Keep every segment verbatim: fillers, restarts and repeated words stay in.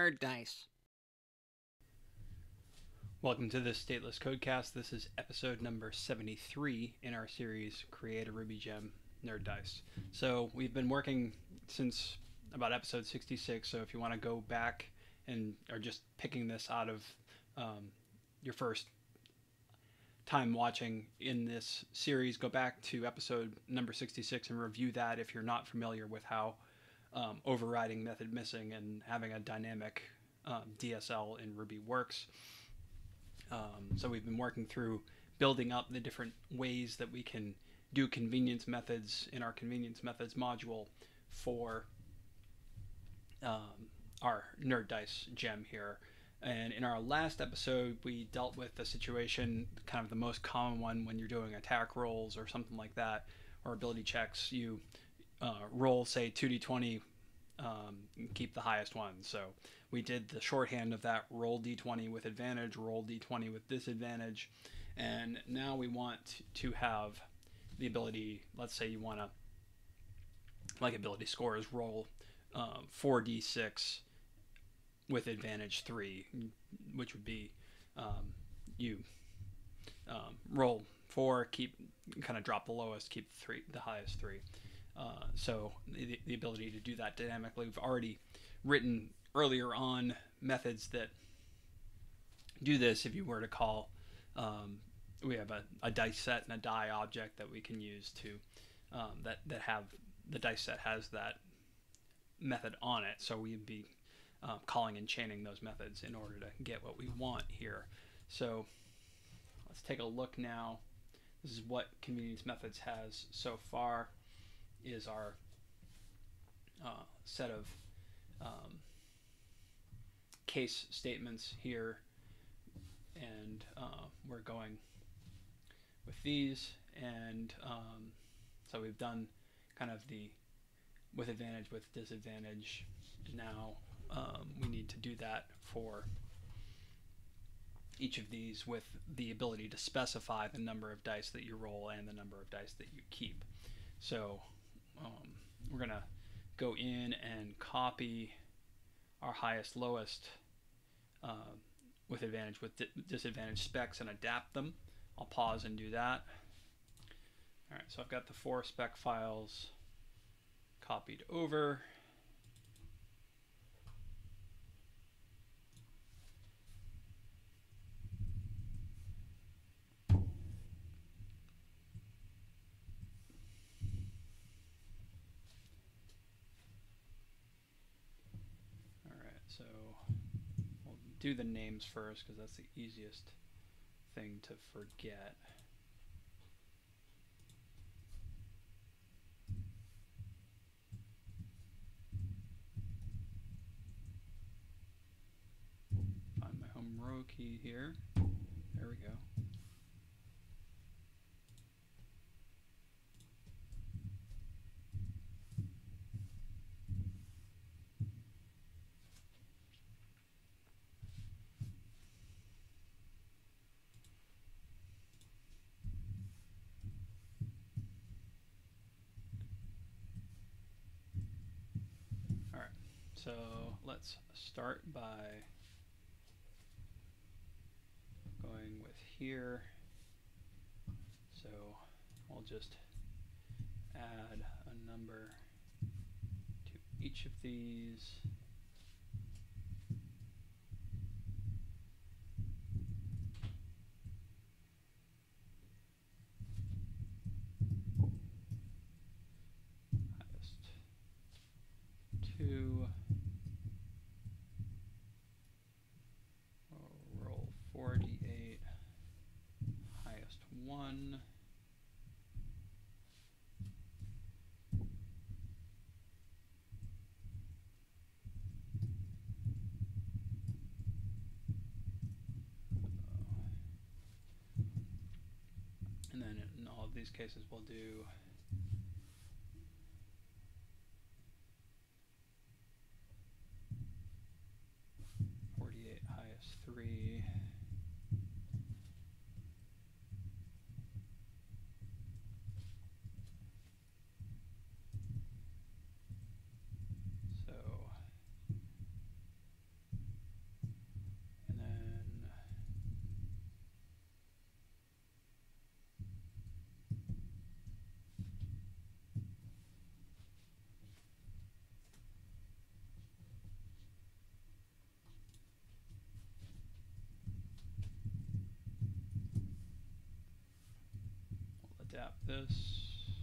NerdDice. Welcome to this stateless Codecast. This is episode number seventy-three in our series Create a RubyGem NerdDice. So we've been working since about episode sixty-six, so if you want to go back and are just picking this out of um, your first time watching in this series, go back to episode number sixty-six and review that if you're not familiar with how um, overriding method missing and having a dynamic um, D S L in Ruby works. Um, so we've been working through building up the different ways that we can do convenience methods in our convenience methods module for um, our NerdDice gem here. And in our last episode, we dealt with the situation, kind of the most common one when you're doing attack rolls or something like that, or ability checks. You uh, roll, say, two d twenty, um, and keep the highest one. So we did the shorthand of that: roll d twenty with advantage, roll d twenty with disadvantage. And now we want to have the ability, let's say you want to, like ability scores, roll um, four d six with advantage three, which would be um, you um, roll four, keep kind of drop the lowest, keep three, the highest three. Uh, so the, the ability to do that dynamically. We've already written earlier on methods that do this. If you were to call, um, we have a, a dice set and a die object that we can use to um, that that have the dice set has that method on it. So we'd be Um, calling and chaining those methods in order to get what we want here. So let's take a look now. This is what convenience methods has so far, is our uh, set of um, case statements here, and uh, we're going with these. And um, so we've done kind of the with advantage, with disadvantage. Now Um, we need to do that for each of these with the ability to specify the number of dice that you roll and the number of dice that you keep. So um, we're going to go in and copy our highest, lowest uh, with advantage, with di disadvantage specs and adapt them. I'll pause and do that. All right, so I've got the four spec files copied over. So we'll do the names first because that's the easiest thing to forget. Find my home row key here. There we go. So let's start by going with here. So I'll just add a number to each of these. Highest two. Roll forty-eight, highest one. And then in all of these cases we'll do forty-eight, highest three. So adapt this.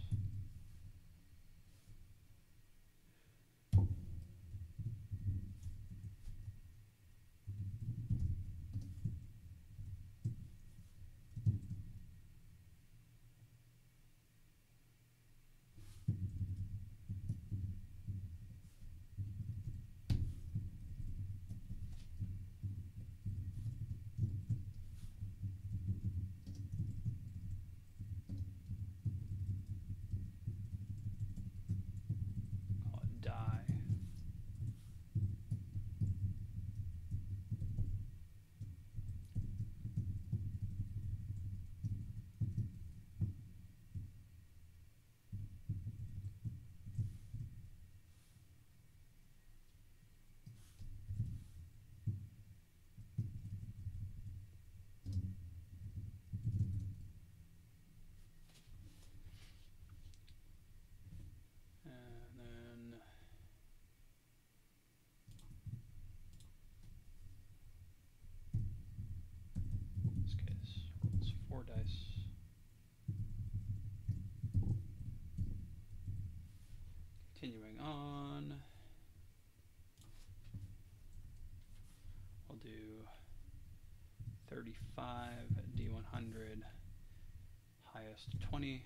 Dice. Continuing on, we'll do thirty-five, D one hundred, highest twenty.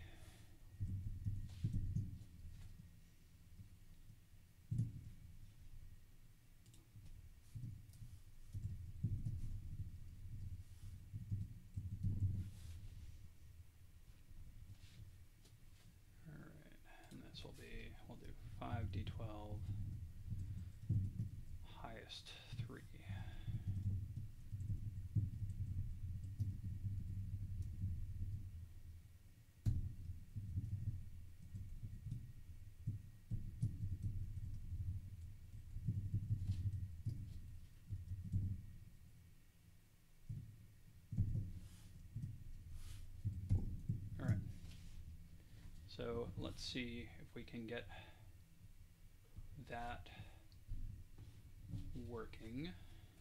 Will be, we'll do five D twelve, highest three. All right. So let's see if we can get that working.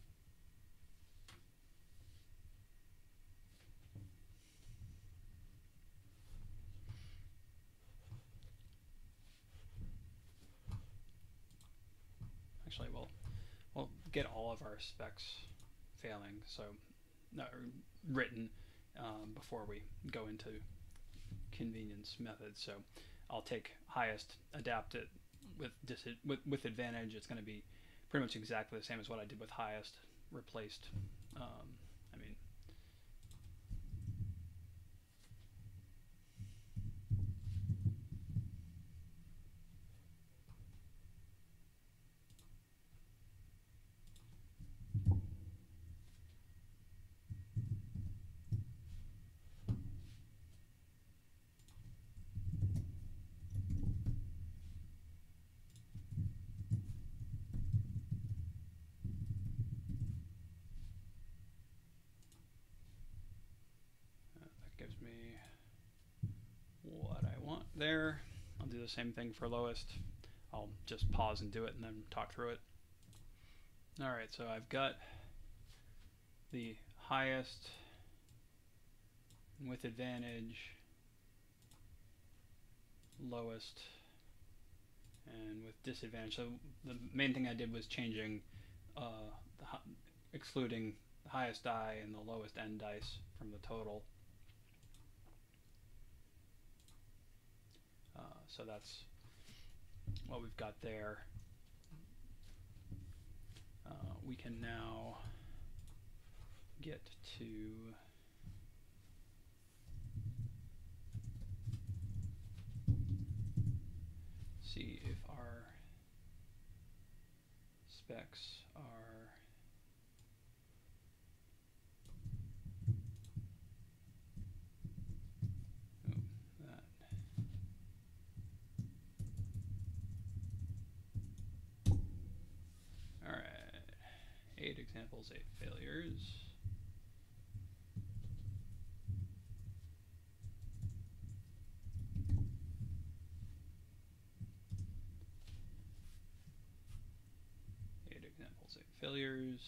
Actually, we'll, we'll get all of our specs failing, so uh, written um, before we go into convenience methods. So I'll take highest, adapt it with dis with, with advantage. It's going to be pretty much exactly the same as what I did with highest, replaced. Um, I mean, gives me what I want there. I'll do the same thing for lowest. I'll just pause and do it and then talk through it. Alright, so I've got the highest with advantage, lowest, and with disadvantage. So the main thing I did was changing, uh, the, excluding the highest die and the lowest end dice from the total. Uh, so that's what we've got there. Uh, we can now get to see if our specs are eight examples, eight failures. Eight examples, eight failures.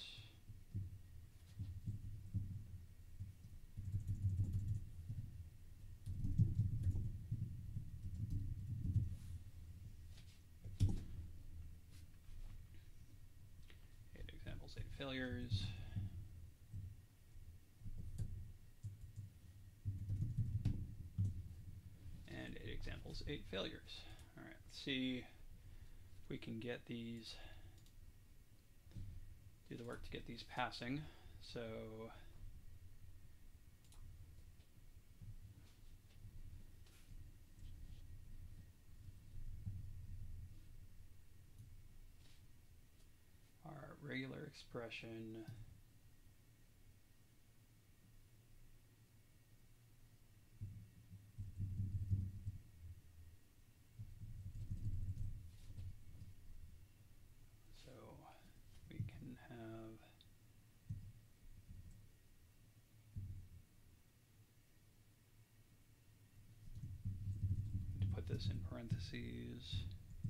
examples, eight failures. And eight examples, eight failures. All right, let's see if we can get these, do the work to get these passing. So our regular expression so we can have to put this in parentheses.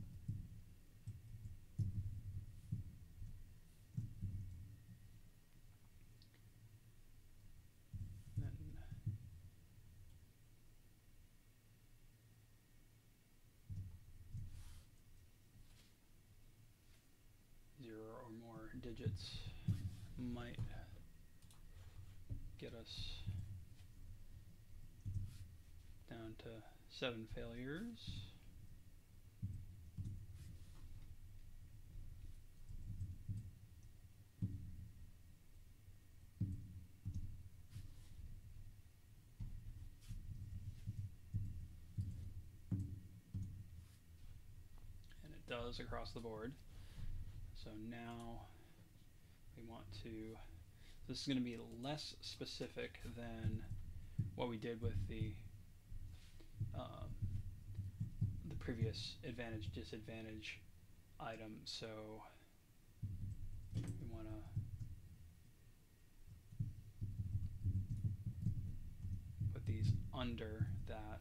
Zero or more digits might get us down to seven failures. And it does across the board. So now we want to, this is going to be less specific than what we did with the um, the previous advantage disadvantage item. So we want to put these under that.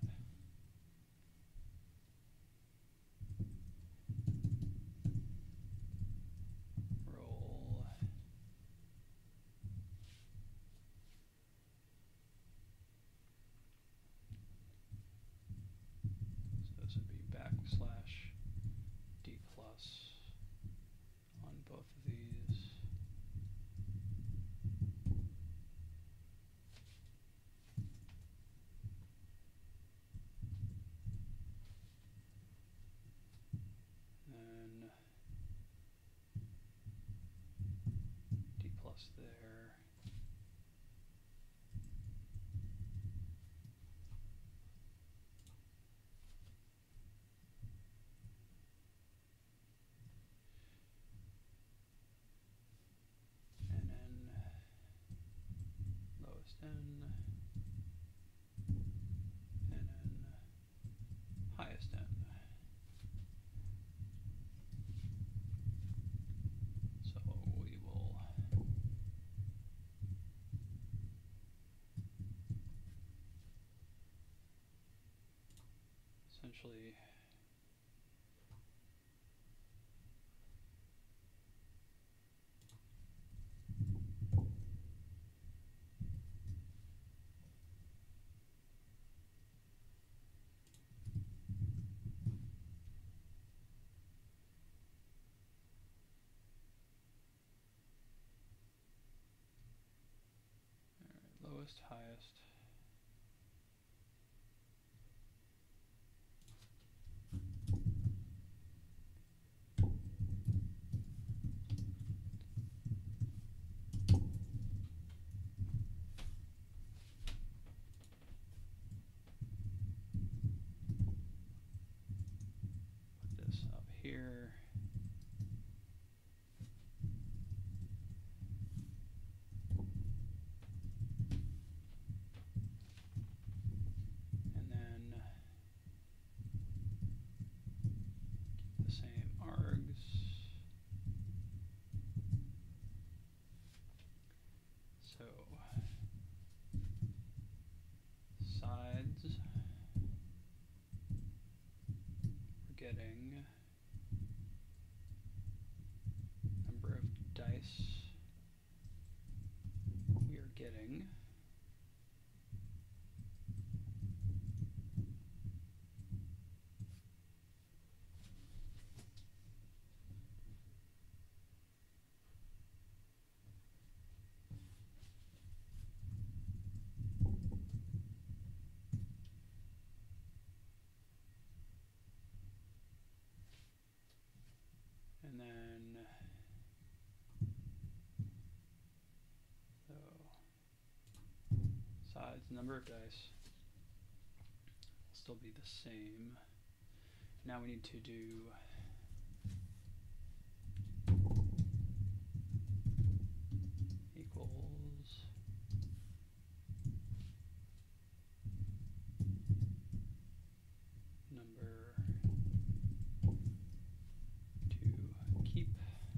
Slash D plus on both of these. Then D plus there. N, and then highest N. So we will essentially lowest, highest. Put this up here. So sides, we're getting number of dice will still be the same. Now we need to do equals number to keep.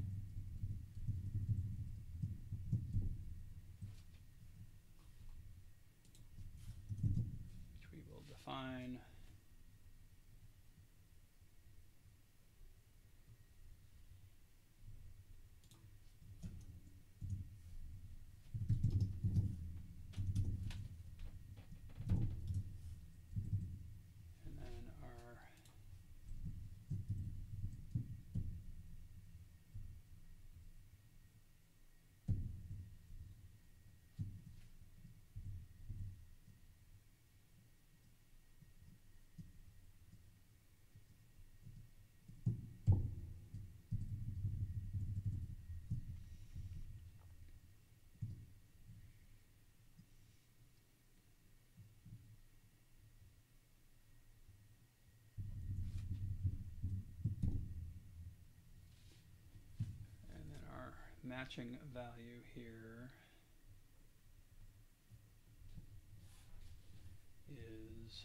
Which we will define. Matching value here is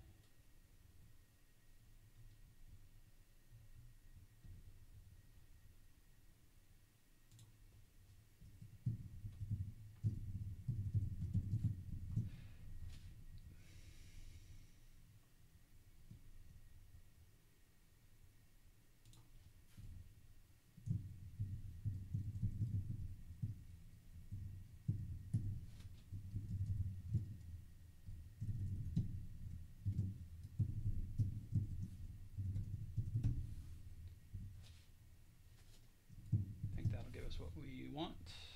what we want.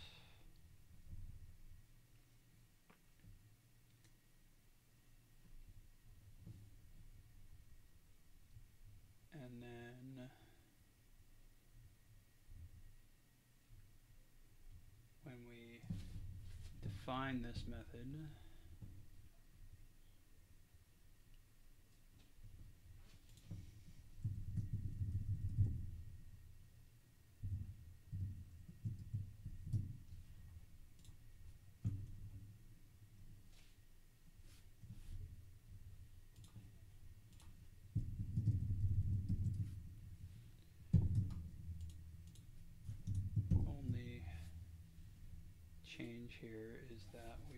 And then when we define this method, change here is that we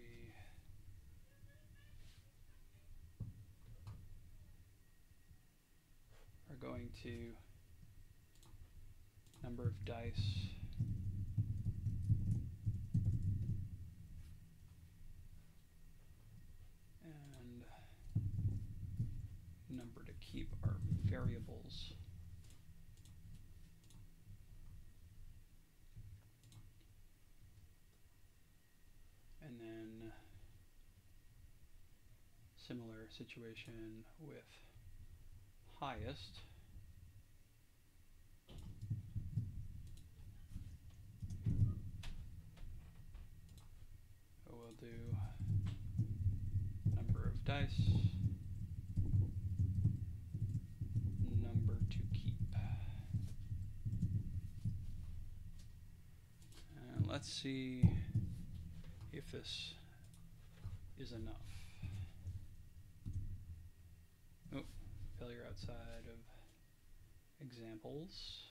are going to number of dice and number to keep our variables. And then similar situation with highest. So we'll do number of dice, number to keep. And let's see if this is enough. Oh, failure outside of examples.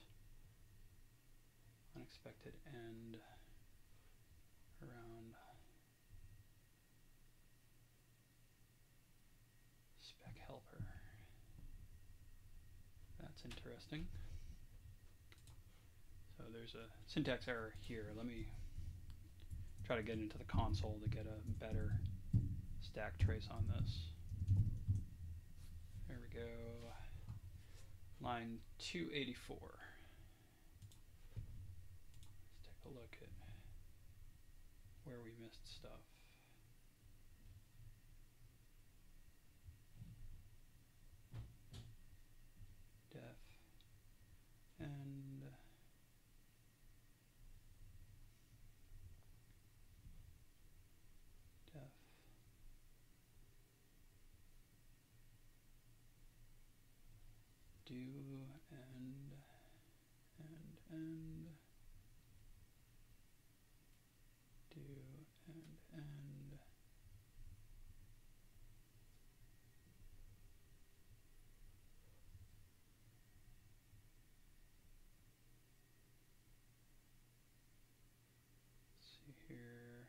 Unexpected end around spec helper. That's interesting. So there's a syntax error here. Let me try to get into the console to get a better stack trace on this. There we go. Line two eighty-four. Let's take a look at where we missed stuff. Def and def end, do end, end. Let's see here.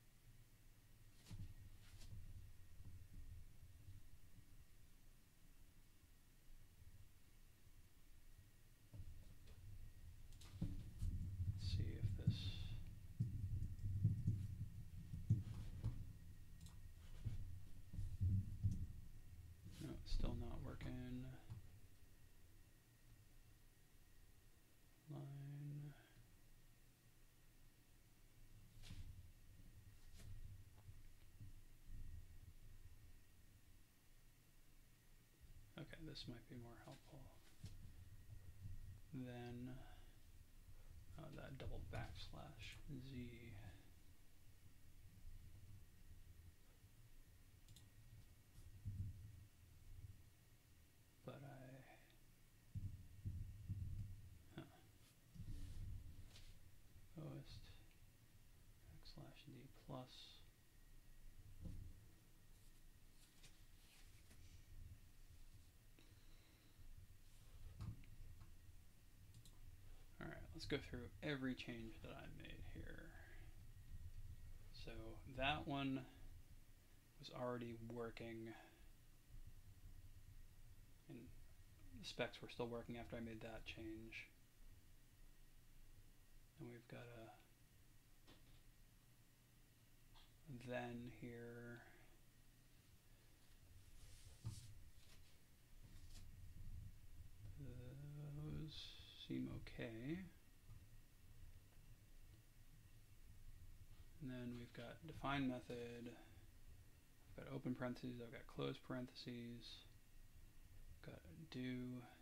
Let's see if this no, it's still not working. Line. Okay, this might be more helpful than uh, that double backslash Z. But I, huh, host backslash D plus. All right, let's go through every change that I made here. So that one was already working, and the specs were still working after I made that change. And we've got a then here. Those seem okay. And then we've got define method. I've got open parentheses, I've got close parentheses. Got a do,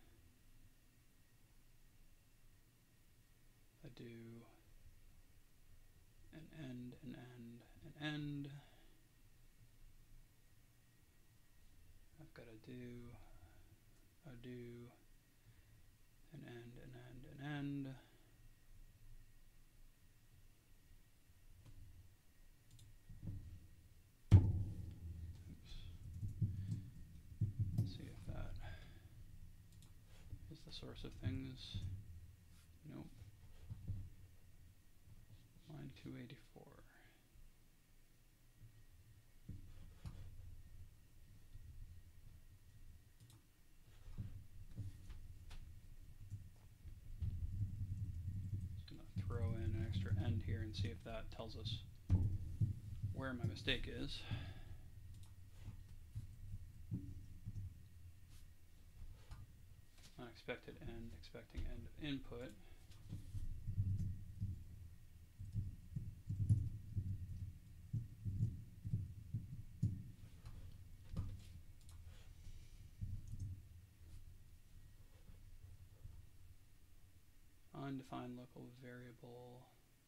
a do, an end, an end, an end. I've got a do, a do, an end, an end, an end. Oops. Let's see if that is the source of things. Nope. Line two eighty-four. Throw in an extra end here and see if that tells us where my mistake is. Unexpected end, expecting end of input. Undefined local variable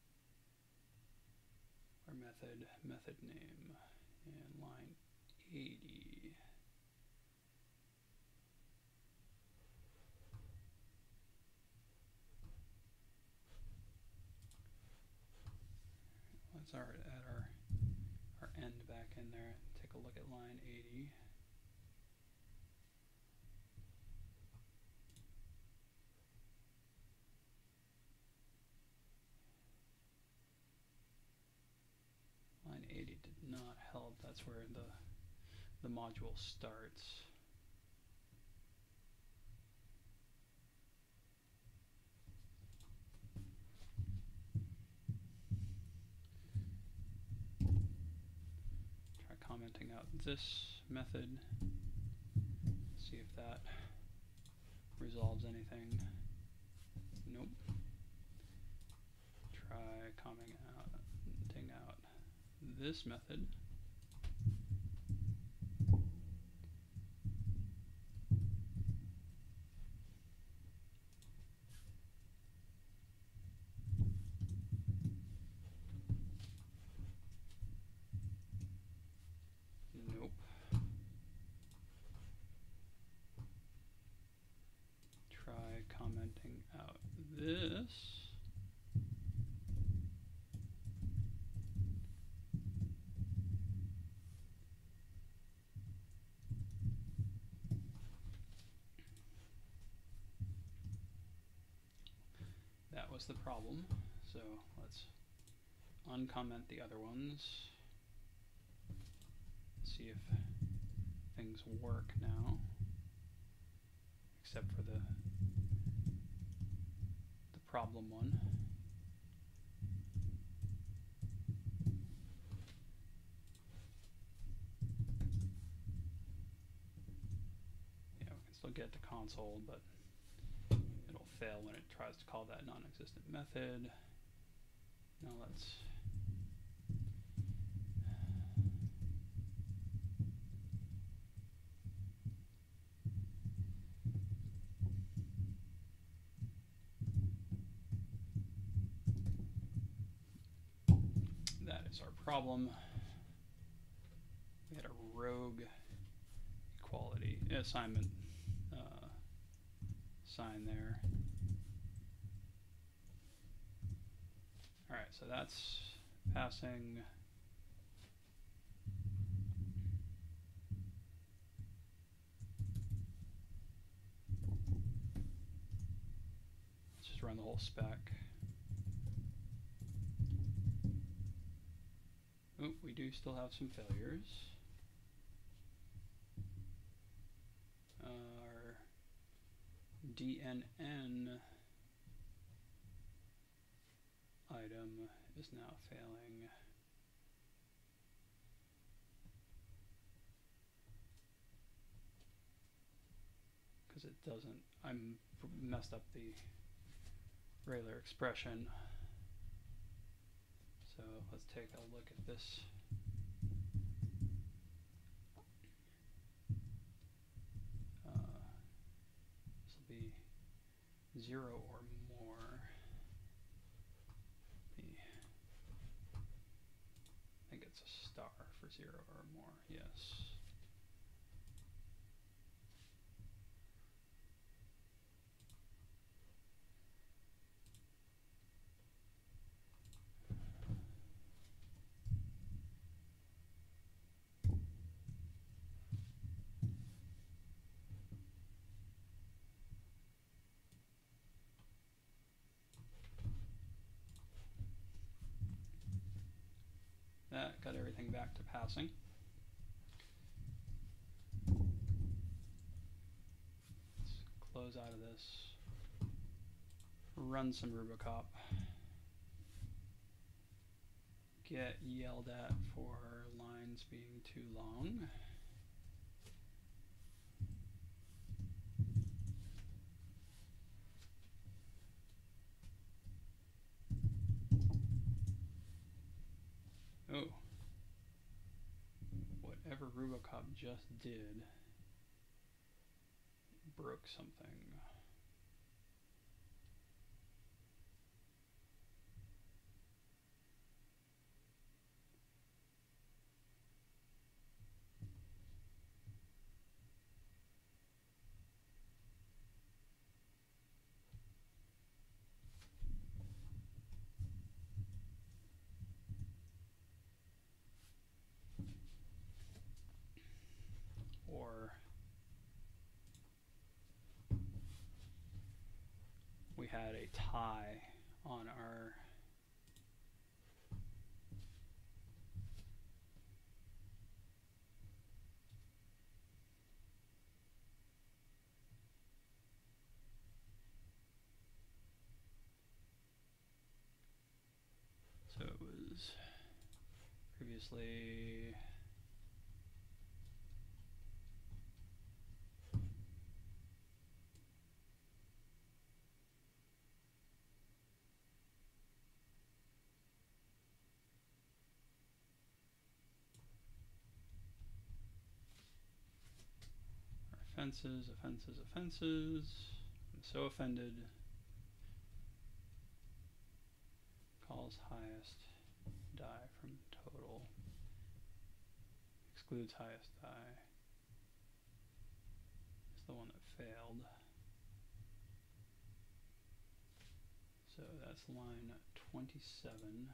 or method, method name, and line eighty. Let's our, add our, our end back in there. Take a look at line eighty. Line eighty did not help. That's where the the module starts. Try commenting out this method. See if that resolves anything. Nope. Try commenting out, commenting out this method. Nope. Try commenting out this. was the problem. So let's uncomment the other ones. See if things work now, except for the the problem one. Yeah, we can still get to console, but it'll fail when it tries to call that non-existent method. Now let's that is our problem. We had a rogue equality assignment uh, sign there. All right, so that's passing. Let's just run the whole spec. Oh, we do still have some failures. Our D N N item is now failing. Because it doesn't, I'm messed up the regular expression. So let's take a look at this. Uh, this will be zero or more. The, I think it's a star for zero or more, yes. That got everything back to passing. Let's close out of this. Run some RubyCop. Get yelled at for lines being too long. Oh, whatever RubyCop just did broke something. Or we had a tie on our so it was previously offenses, offenses, offenses. I'm so offended. Calls highest die from total. Excludes highest die. It's the one that failed. So that's line twenty-seven.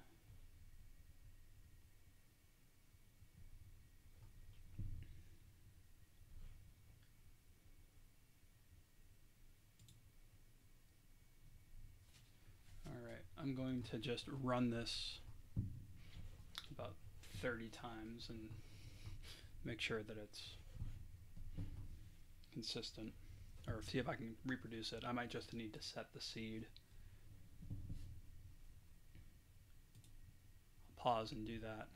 All I'm going to just run this about thirty times and make sure that it's consistent, or see if I can reproduce it. I might just need to set the seed. I'll pause and do that.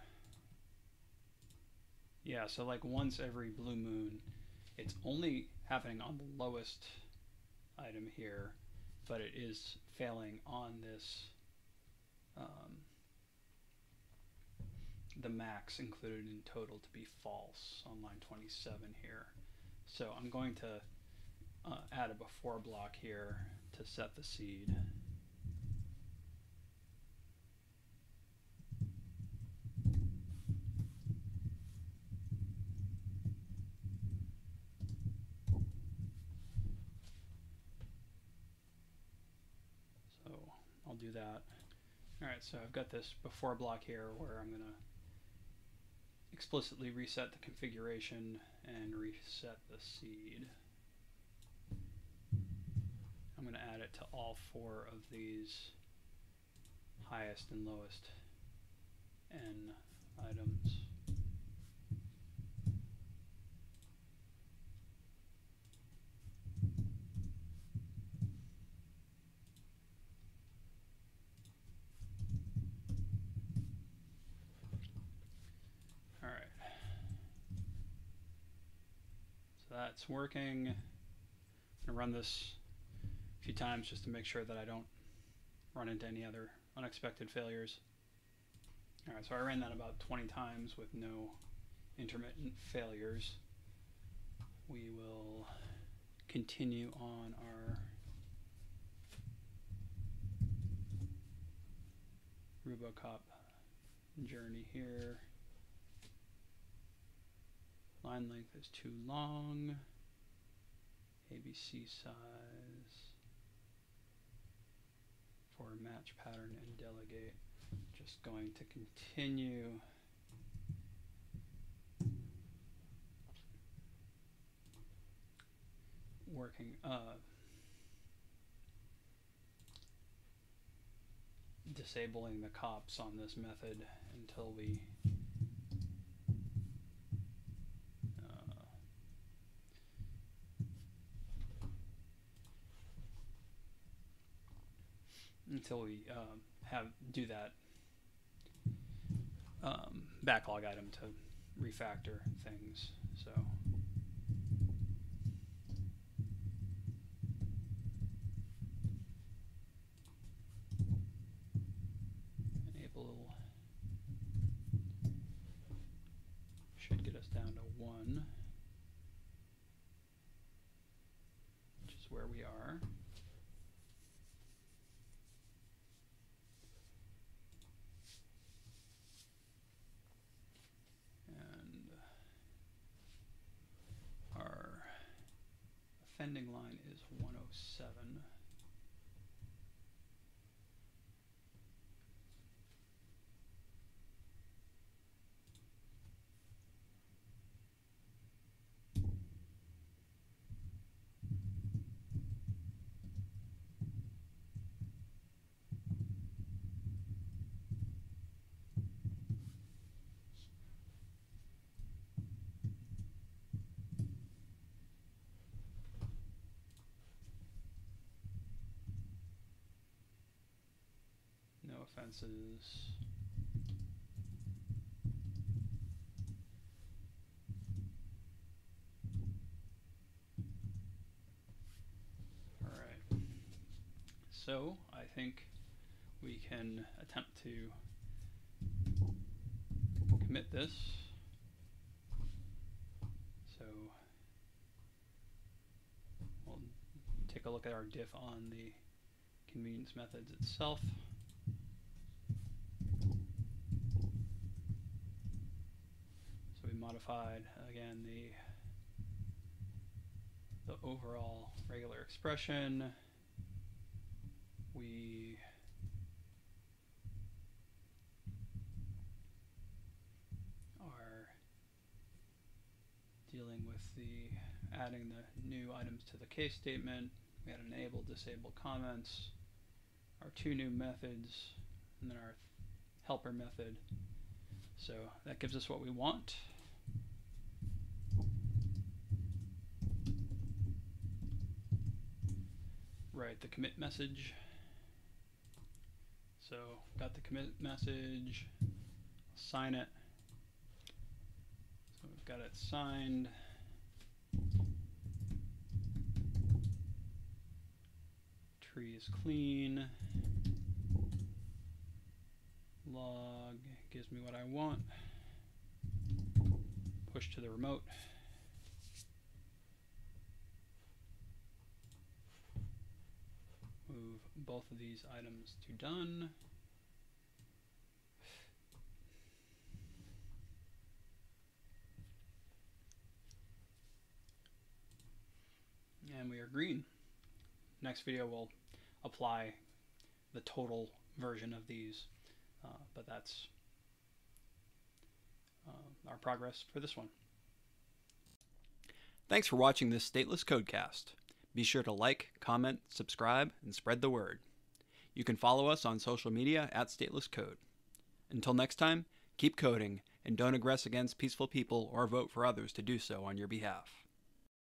Yeah, so like once every blue moon, it's only happening on the lowest item here, but it is failing on this, um, the max included in total to be false on line twenty-seven here. So I'm going to uh, add a before block here to set the seed. I'll do that. Alright, so I've got this before block here where I'm going to explicitly reset the configuration and reset the seed. I'm going to add it to all four of these highest and lowest N items. That's working. I'm going to run this a few times just to make sure that I don't run into any other unexpected failures. Alright, so I ran that about twenty times with no intermittent failures. We will continue on our RubyCop journey here. Line length is too long. A B C size for match pattern and delegate. Just going to continue working, uh, disabling the cops on this method until we until we um, have do that um, backlog item to refactor things. So enable should get us down to one, which is where we are. Offending line is one oh seven. Offenses. All right. So I think we can attempt to commit this. So we'll take a look at our diff on the convenience methods itself. Modified again the the overall regular expression. We are dealing with the adding the new items to the case statement. We had enable, disable comments. our two new methods, and then our helper method. So that gives us what we want. Write the commit message. So got the commit message, sign it. So we've got it signed. Tree is clean. Log gives me what I want. Push to the remote. Move both of these items to done. And we are green. Next video we'll apply the total version of these, uh, but that's uh, our progress for this one. Thanks for watching this stateless Codecast. Be sure to like, comment, subscribe, and spread the word. You can follow us on social media at Stateless Code. Until next time, keep coding and don't aggress against peaceful people or vote for others to do so on your behalf.